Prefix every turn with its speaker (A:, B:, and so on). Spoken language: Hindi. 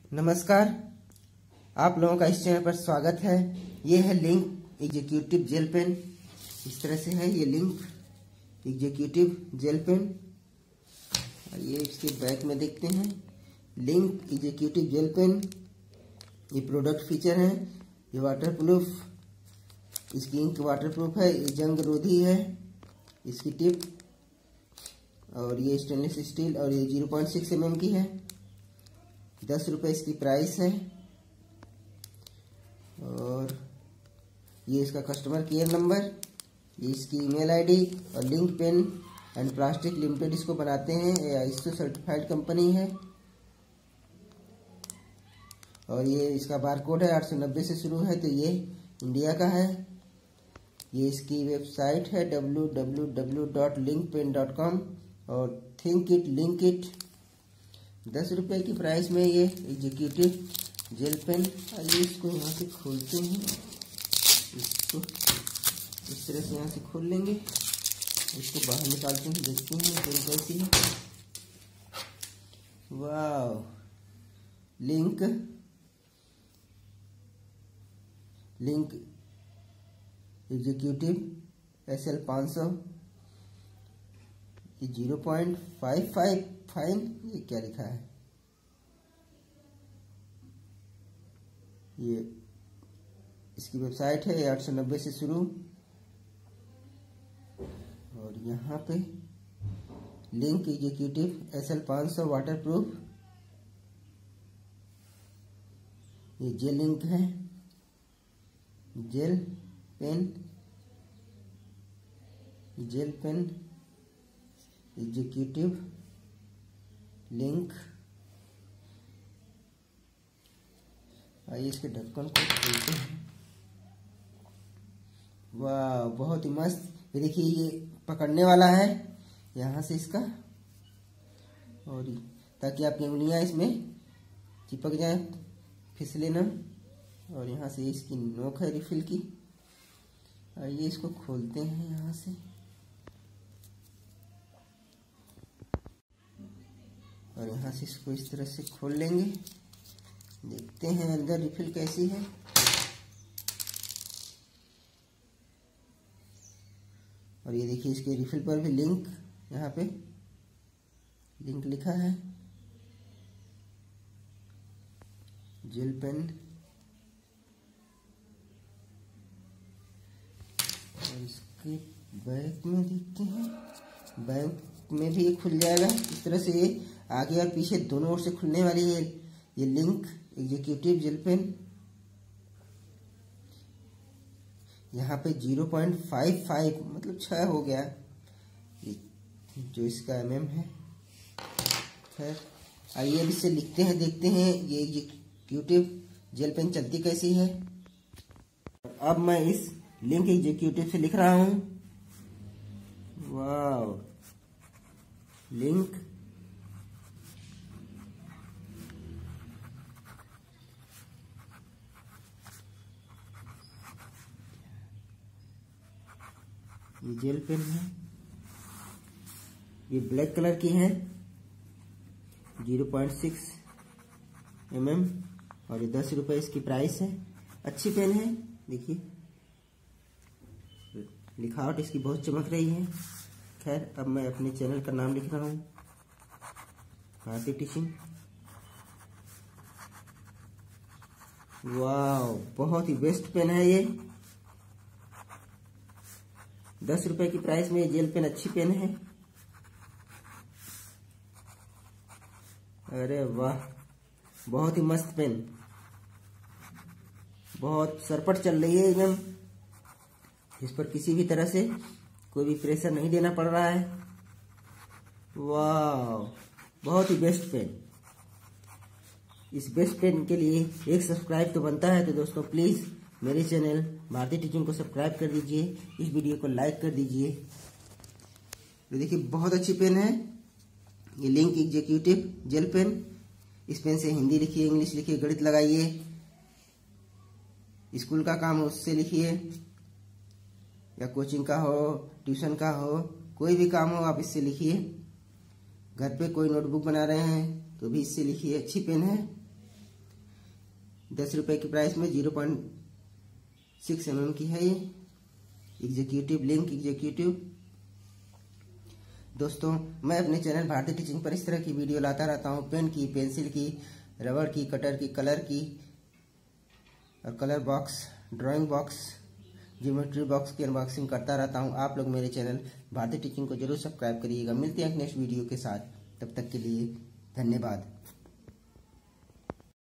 A: नमस्कार, आप लोगों का इस चैनल पर स्वागत है। ये है लिंक एग्जीक्यूटिव जेल पेन। इस तरह से है ये लिंक एग्जीक्यूटिव जेल पेन। ये इसके बैक में देखते हैं लिंक एग्जीक्यूटिव जेल पेन। ये प्रोडक्ट फीचर है। ये वाटरप्रूफ, इसकी इंक वाटरप्रूफ है। ये जंग रोधी है इसकी टिप, और ये स्टेनलेस स्टील, और ये 0.6 mm की है। 10 रुपये इसकी प्राइस है। और ये इसका कस्टमर केयर नंबर, ये इसकी ईमेल आईडी, और Linc pen and plastic limited इसको बनाते हैं। ये आईएसओ सर्टिफाइड कंपनी है। और ये इसका बारकोड है 890 से शुरू है, तो ये इंडिया का है। ये इसकी वेबसाइट है www.linkpen.com और थिंक इट लिंक इट। 10 रुपये की प्राइस में ये एग्जीक्यूटिव जेल पेन। आइए इसको यहाँ से खोलते हैं। इसको इस तरह से यहाँ से खोल लेंगे, इसको बाहर निकालते हैं, देखते हैं पेन कैसी है। वाह, लिंक एग्जीक्यूटिव SL 500। ये 0.55 फाइन, ये क्या लिखा है? ये इसकी वेबसाइट है। 890 से शुरू, और यहाँ पे लिंक एग्जीक्यूटिव SL 500 वाटरप्रूफ। ये जेल लिंक है, जेल पेन एग्जीक्यूटिव लिंक। आइए इसके ढक्कन को खोलते हैं। वाह, बहुत ही मस्त। ये देखिए, ये पकड़ने वाला है यहाँ से इसका, और ताकि आपकी उंगलियां इसमें चिपक जाए, फिसले ना। और यहाँ से इसकी नोक है रिफिल की। आइए इसको खोलते हैं यहाँ से। और यहाँ से इसको इस तरह से खोल लेंगे, देखते हैं अंदर रिफिल कैसी है। और ये देखिए, इसके रिफिल पर भी लिंक, यहाँ पे लिंक लिखा है, जेल पेन। और इसके बैक में देखते हैं, बैक में भी ये खुल जाएगा इस तरह से। ये आगे और पीछे दोनों ओर से खुलने वाली है ये लिंक एग्जीक्यूटिव जेल पेन। यहाँ पे 0.55 मतलब 6 हो गया जो इसका mm है। खैर, आइए अब इससे लिखते हैं, देखते हैं ये एग्जीक्यूटिव जेल पेन चलती कैसी है। अब मैं इस लिंक एग्जीक्यूटिव से लिख रहा हूँ। वाह, लिंक ये जेल पेन है, ये ब्लैक कलर की है, 0.6 mm, और ये 10 रुपये इसकी प्राइस है। अच्छी पेन है, देखिए लिखावट इसकी बहुत चमक रही है। खैर, अब मैं अपने चैनल का नाम लिख रहा हूँ, भारती टीचिंग। वाह, बहुत ही बेस्ट पेन है ये। 10 रुपये की प्राइस में ये जेल पेन अच्छी पेन है। अरे वाह, बहुत ही मस्त पेन, बहुत सरपट चल रही है एकदम। इस पर किसी भी तरह से कोई भी प्रेशर नहीं देना पड़ रहा है। वाह, बहुत ही बेस्ट पेन। इस बेस्ट पेन के लिए एक सब्सक्राइब तो बनता है। तो दोस्तों, प्लीज़ मेरे चैनल भारती टीचिंग को सब्सक्राइब कर दीजिए, इस वीडियो को लाइक कर दीजिए। तो देखिए, बहुत अच्छी पेन है ये लिंक एग्जीक्यूटिव जेल पेन। इस पेन से हिंदी लिखिए, इंग्लिश लिखिए, गणित लगाइए, स्कूल का काम हो उससे लिखिए, या कोचिंग का हो, ट्यूशन का हो, कोई भी काम हो आप इससे लिखिए। घर पे कोई नोटबुक बना रहे हैं तो भी इससे लिखिए। अच्छी पेन है। ₹10 की प्राइस में 0.6 mm की है ये एग्जीक्यूटिव लिंक एग्जीक्यूटिव। दोस्तों, मैं अपने चैनल भारतीय टीचिंग पर इस तरह की वीडियो लाता रहता हूँ। पेन की, पेंसिल की, रबड़ की, कटर की, कलर की और colour box, drawing box, geometry box की अनबॉक्सिंग करता रहता हूँ। आप लोग मेरे चैनल भारतीय टीचिंग को जरूर सब्सक्राइब करिएगा। मिलते हैं नेक्स्ट वीडियो के साथ, तब तक के लिए धन्यवाद।